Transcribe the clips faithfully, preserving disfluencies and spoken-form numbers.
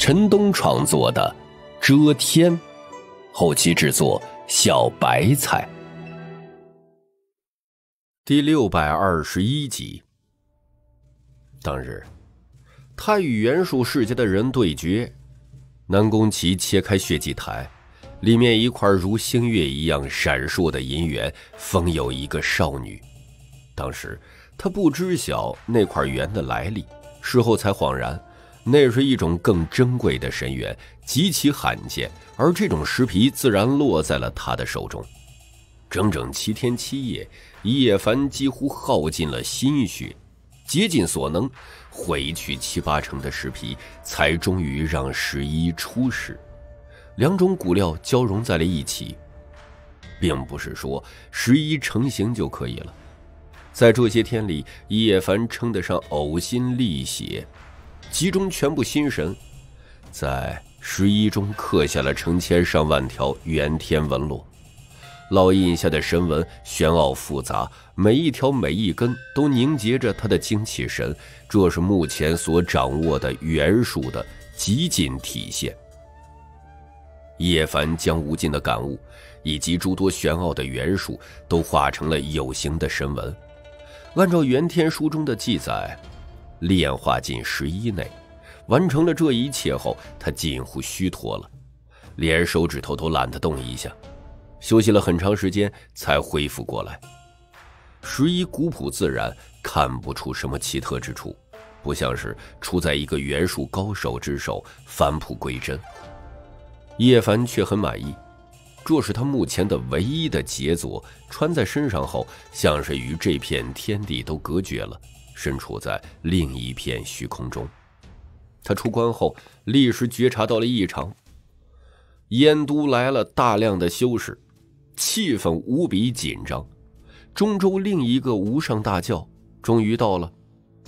陈东创作的《遮天》，后期制作小白菜。第六百二十一集。当日，他与原术世家的人对决，南宫齐切开血祭台，里面一块如星月一样闪烁的银元，封有一个少女。当时他不知晓那块元的来历，事后才恍然，那是一种更珍贵的神元，极其罕见，而这种石皮自然落在了他的手中。整整七天七夜，叶凡几乎耗尽了心血，竭尽所能毁去七八成的石皮，才终于让十一出世。两种骨料交融在了一起，并不是说十一成型就可以了。在这些天里，叶凡称得上呕心沥血，集中全部心神，在十一中刻下了成千上万条元天纹络。烙印下的神纹玄奥复杂，每一条每一根都凝结着他的精气神，这是目前所掌握的元术的极尽体现。叶凡将无尽的感悟以及诸多玄奥的元术都化成了有形的神纹，按照元天书中的记载，炼化进十一内。完成了这一切后，他近乎虚脱了，连手指头都懒得动一下，休息了很长时间才恢复过来。十一古朴自然，看不出什么奇特之处，不像是出在一个元术高手之手，返璞归真。叶凡却很满意，这是他目前的唯一的杰作，穿在身上后，像是与这片天地都隔绝了，身处在另一片虚空中。他出关后，立时觉察到了异常，燕都来了大量的修士，气氛无比紧张。中州另一个无上大教终于到了。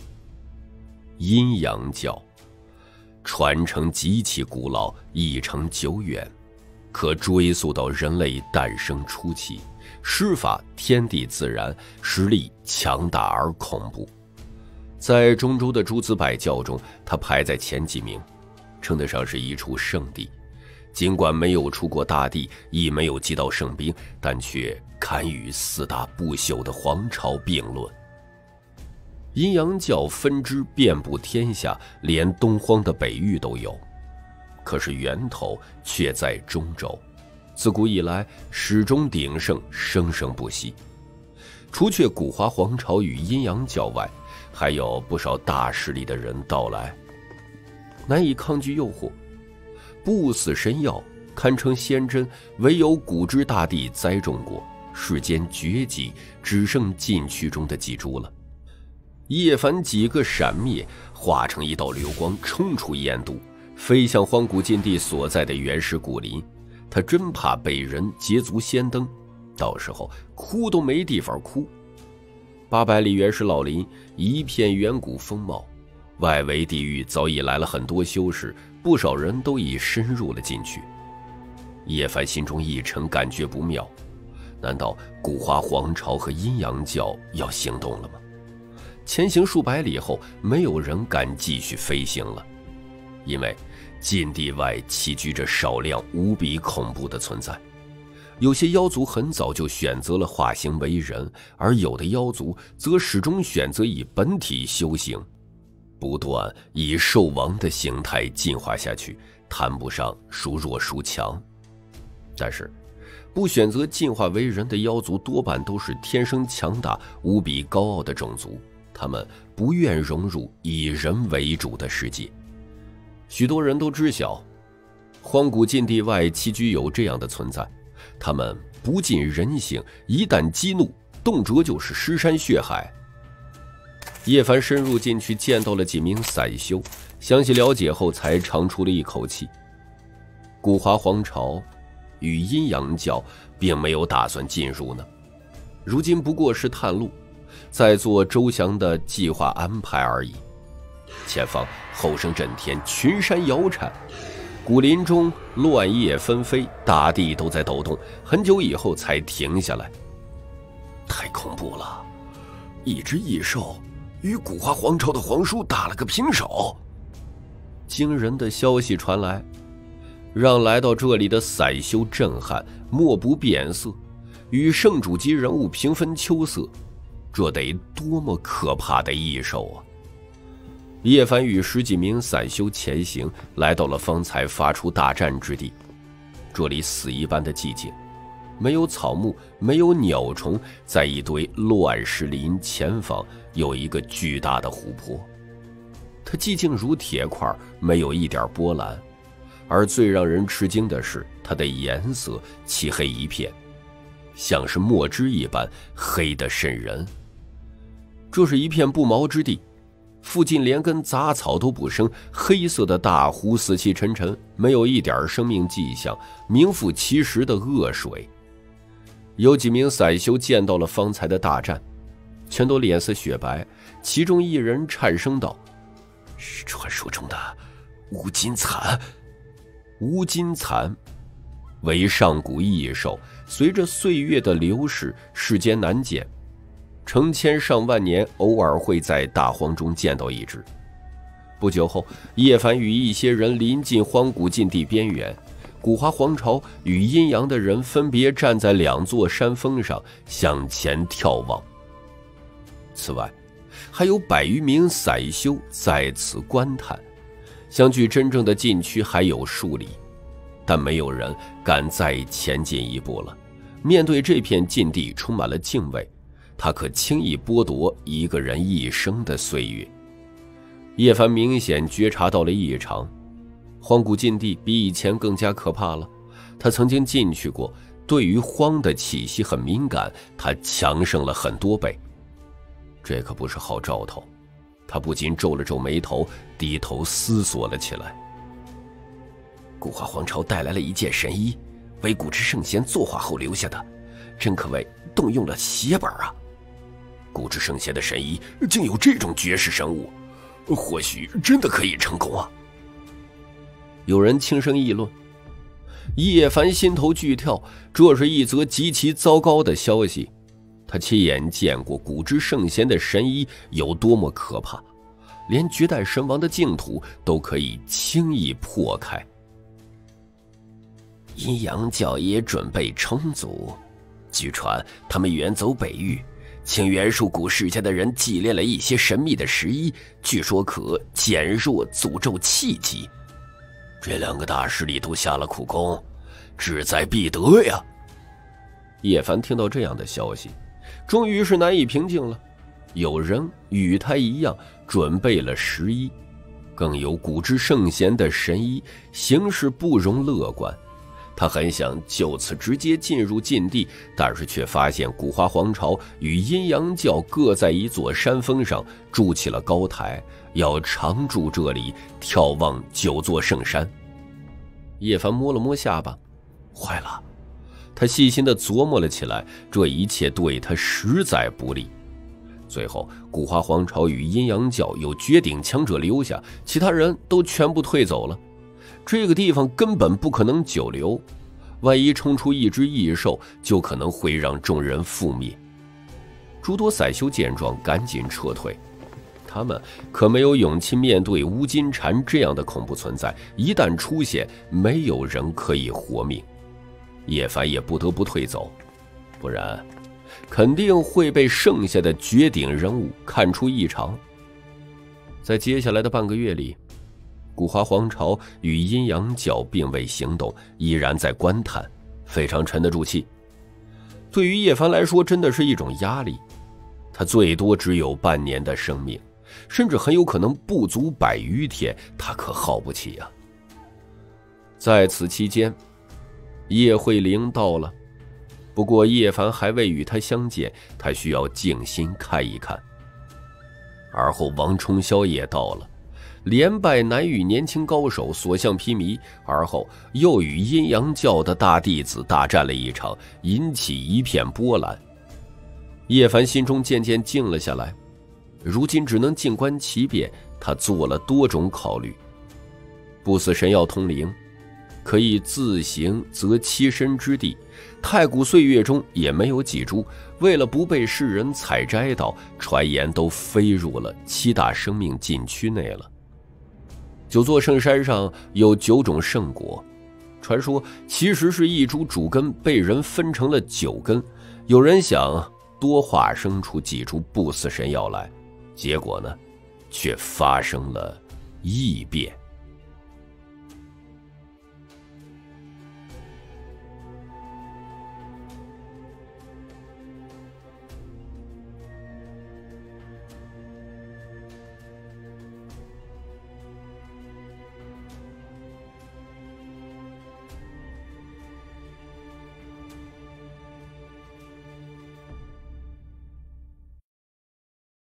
阴阳教传承极其古老，异常久远，可追溯到人类诞生初期，施法天地自然，实力强大而恐怖。在中州的诸子百教中，他排在前几名，称得上是一处圣地。尽管没有出过大地，亦没有击到圣兵，但却堪与四大不朽的皇朝并论。阴阳教分支遍布天下，连东荒的北域都有，可是源头却在中州，自古以来始终鼎盛，生生不息。除却古华皇朝与阴阳教外，还有不少大势力的人到来，难以抗拒诱惑。不死神药堪称仙珍，唯有古之大帝栽种过，世间绝迹，只剩禁区中的几株了。叶凡几个闪灭，化成一道流光，冲出燕都，飞向荒古禁地所在的原始古林。他真怕被人捷足先登，到时候哭都没地方哭。八百里原始老林，一片远古风貌，外围地域早已来了很多修士，不少人都已深入了进去。叶凡心中一沉，感觉不妙，难道古华皇朝和阴阳教要行动了吗？前行数百里后，没有人敢继续飞行了，因为禁地外栖居着少量无比恐怖的存在。有些妖族很早就选择了化形为人，而有的妖族则始终选择以本体修行，不断以兽王的形态进化下去，谈不上孰弱孰强。但是不选择进化为人的妖族多半都是天生强大无比高傲的种族，他们不愿融入以人为主的世界。许多人都知晓荒古禁地外栖居有这样的存在，他们不近人性，一旦激怒，动辄就是尸山血海。叶凡深入进去，见到了几名散修，详细了解后才长出了一口气。古华皇朝与阴阳教并没有打算进入呢，如今不过是探路，在做周详的计划安排而已。前方后声震天，群山摇颤，古林中乱叶纷飞，大地都在抖动，很久以后才停下来。太恐怖了，一只异兽与古华皇朝的皇叔打了个平手。 惊人的消息传来，让来到这里的散修震撼，莫不变色，与圣主级人物平分秋色。这得多么可怕的异兽啊！叶凡与十几名散修前行，来到了方才发出大战之地。这里死一般的寂静，没有草木，没有鸟虫，在一堆乱石林前方有一个巨大的湖泊，它寂静如铁块，没有一点波澜。而最让人吃惊的是，它的颜色漆黑一片，像是墨汁一般黑得渗人。这是一片不毛之地，附近连根杂草都不生，黑色的大湖死气沉沉，没有一点生命迹象，名副其实的恶水。有几名散修见到了方才的大战，全都脸色雪白，其中一人颤声道：“是传说中的乌金蚕。”乌金蚕为上古异兽，随着岁月的流逝，世间难见，成千上万年偶尔会在大荒中见到一只。不久后，叶凡与一些人临近荒古禁地边缘，古华皇朝与阴阳的人分别站在两座山峰上向前眺望。此外，还有百余名散修在此观探，相距真正的禁区还有数里，但没有人敢再前进一步了。面对这片禁地充满了敬畏，他可轻易剥夺一个人一生的岁月。叶凡明显觉察到了异常，荒古禁地比以前更加可怕了。他曾经进去过，对于荒的气息很敏感，他强盛了很多倍。这可不是好兆头，他不禁皱了皱眉头，低头思索了起来。古华皇朝带来了一件神衣，为古之圣贤作画后留下的，真可谓动用了血本啊！古之圣贤的神衣竟有这种绝世生物，或许真的可以成功啊！有人轻声议论。叶凡心头剧跳，这是一则极其糟糕的消息。他亲眼见过古之圣贤的神衣有多么可怕，连绝代神王的净土都可以轻易破开。阴阳教也准备充足，据传他们远走北域，请原属古世家的人祭炼了一些神秘的石衣，据说可减弱诅咒气机。这两个大势力都下了苦功，志在必得呀！叶凡听到这样的消息，终于是难以平静了。有人与他一样准备了石衣，更有古之圣贤的神衣，形势不容乐观。他很想就此直接进入禁地，但是却发现古华皇朝与阴阳教各在一座山峰上筑起了高台，要常驻这里眺望九座圣山。叶凡摸了摸下巴，坏了！他细心地琢磨了起来，这一切对他实在不利。最后，古华皇朝与阴阳教有绝顶强者留下，其他人都全部退走了。这个地方根本不可能久留，万一冲出一只异兽，就可能会让众人覆灭。诸多散修见状，赶紧撤退。他们可没有勇气面对乌金蝉这样的恐怖存在，一旦出现，没有人可以活命。叶凡也不得不退走，不然肯定会被剩下的绝顶人物看出异常。在接下来的半个月里，古华皇朝与阴阳教并未行动，依然在观探，非常沉得住气。对于叶凡来说，真的是一种压力。他最多只有半年的生命，甚至很有可能不足百余天，他可耗不起啊。在此期间，叶慧玲到了，不过叶凡还未与他相见，他需要静心看一看。而后王冲霄也到了，连败南域年轻高手，所向披靡，而后又与阴阳教的大弟子大战了一场，引起一片波澜。叶凡心中渐渐静了下来，如今只能静观其变，他做了多种考虑。不死神药通灵，可以自行择栖身之地，太古岁月中也没有几株，为了不被世人采摘到，传言都飞入了七大生命禁区内了。 九座圣山上有九种圣果，传说其实是一株主根被人分成了九根，有人想多化生出几株不死神药来，结果呢，却发生了异变。